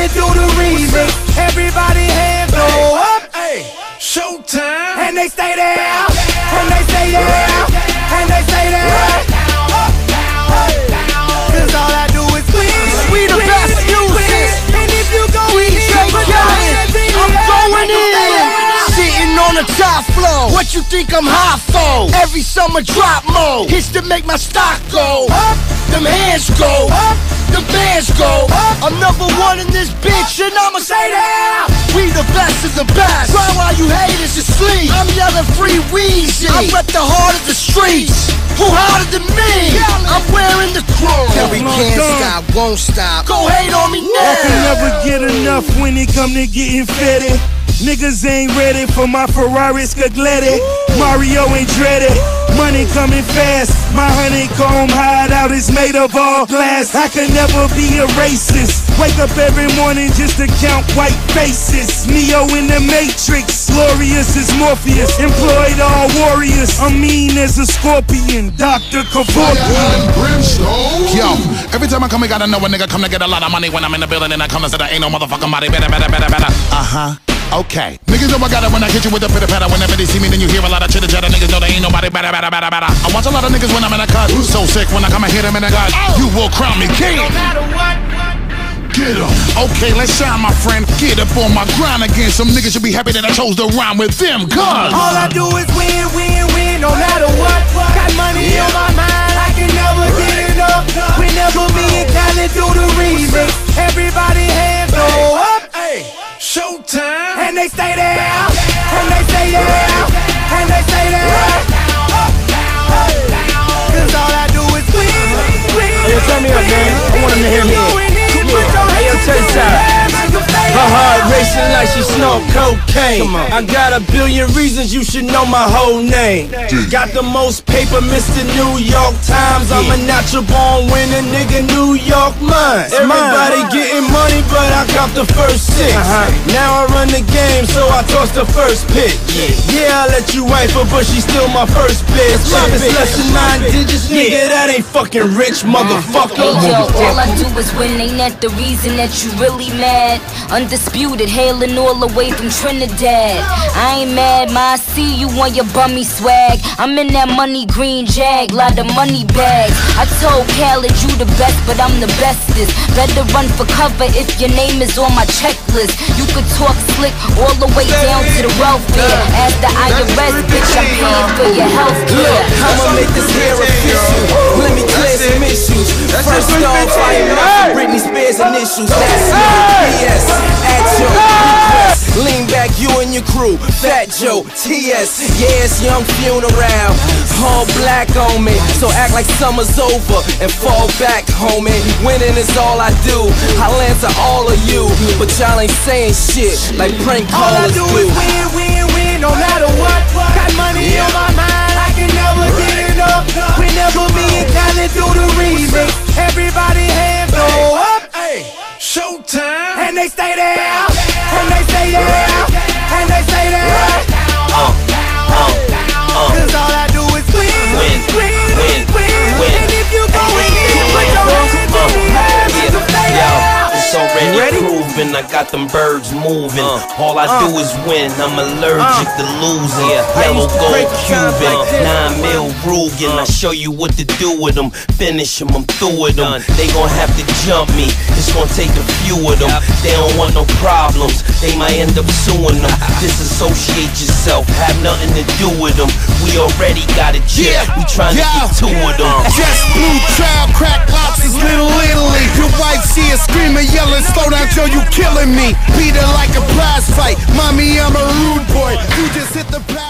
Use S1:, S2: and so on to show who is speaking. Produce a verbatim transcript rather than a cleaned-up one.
S1: Calling through the remix. Everybody hands go up.
S2: Hey, showtime.
S1: And they stay there. And they stay there. And they stay there. Cause all I do is win.
S3: We the best music.
S1: And if you go
S3: we take giants. I'm going in. Sitting on the top floor. What you think I'm hot for? Every summer drop mode. Hits to make my stock go up. Them hands go up. The bands go up. I'm number one in this bitch, and I'ma say that we the best of the best. Cry while you haters asleep. I'm yelling free Weezy. I rep the heart of the streets. Who harder than me? I'm wearing the chrome. We can't stop, won't stop. Go hate on me now.
S4: I can never get enough when it come to getting fetty. Niggas ain't ready for my Ferrari Scaglietti. Mario ain't dreaded. Money coming fast. My honeycomb hideout is made of all glass. I can never be a racist. Wake up every morning just to count white faces. Neo in the Matrix. Glorious as Morpheus. Employed all warriors. I'm mean as a scorpion. Doctor Kevorkian.
S2: Yo, every time I come, I gotta know a nigga come to get a lot of money. When I'm in the building and I come to say there ain't no motherfucking body. Better, better, better, better. Uh-huh. Okay. Niggas know I got it when I hit you with the pitter patter. Whenever they see me, then you hear a lot of chitter chatter. Niggas know there ain't nobody better, better, better, better. I watch a lot of niggas when I'm in a cut. So sick when I come and hit them in the gut. You will crown me king.
S1: No matter what.
S2: Get em. Okay, let's shine, my friend. Get up on my grind again. Some niggas should be happy that I chose to rhyme with them. Cause
S1: all I do is win, win, win. No matter what. Got money on my mind. I can never get enough. Whenever me and Callie do the remix. Everybody hands go up.
S2: Hey. Showtime.
S1: And they stay there. And they stay there. And they stay there. Cause all I do is win, win.
S3: Hey, turn me up, man. I want him to hear me. Hey, yo, check this out. Her heart racing like she snort cocaine. I got a billion reasons you should know my whole name. Got the most paper, Mister New York Times. I'm a natural born winner, nigga, New York mine. Everybody getting money, but I got the first six. Now I run the game, so I toss the first pitch. Yeah, I let you wife her, but she still my first bitch. If it's less than nine digits, nigga, that ain't fucking rich, motherfucker.
S5: Hey yo, all I do is win, ain't that the reason that you really mad? Undisputed, hailing all the way from Trinidad. I ain't mad, ma, I see you on your bummy swag. I'm in that money green jag, lot of money bags. I told Khaled you the best, but I'm the bestest. Better run for cover if your name is on my checklist. You could talk slick all the way down to the welfare. As the I R S, bitch, I'm paying for your health care.
S3: I'ma make this hair official. Let me clear some issues. First off, I am not Britney Spears initials. That's me, P S At your request. Lean back, you and your crew. Fat Joe, T S Yeah, it's young funeral. All black on me, so act like summer's over and fall back, homie. Winning is all I do. I'll answer all of you, but y'all ain't saying shit like prank callers do.
S1: All I do is win, win, win, no matter what. Got money on my mind, I can never get enough. Whenever me and Callie do the remix, everybody hands go up.
S2: Hey, showtime.
S1: And they stay there. And they stay there. And they stay there. Cause all I do is win, win, win, win. And if you go in, put your hands in the air, make them stay there.
S6: It's already proven, I got them birds moving. uh, All I uh, do is win, I'm allergic uh, to losing. Yeah, yellow gold Cuban, like nine mil Rugen. uh, I show you what to do with them. Finish them, I'm through with them. They gon' have to jump me, it's gon' take a few of them. They don't want no problems, they might end up suing them. Disassociate yourself, have nothing to do with them. We already got it, yeah, we tryna yeah. get two of them.
S2: Just blue child, crack lobsters, Little Italy. Your wife see us screaming, yelling, slow down, Joe, you killing me. Beat her like a prize fight. Mommy, I'm a rude boy. You just hit the